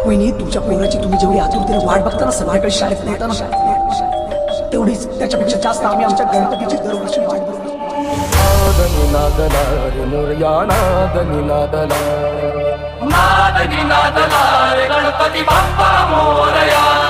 वहिनी, तुमच्या पोराची तुम्ही जेवढी आतुरतेने वाट बघता ना संध्याकाळी शाळेत येताना, तेवढीच त्याच्यापेक्षा जास्त आम्ही आमच्या गणपतीची दरवर्षी वाट बघतो. नादनी नादला रे मोरया, नादनी नादला, नादनी नादला रे गणपती बाप्पा मोरया.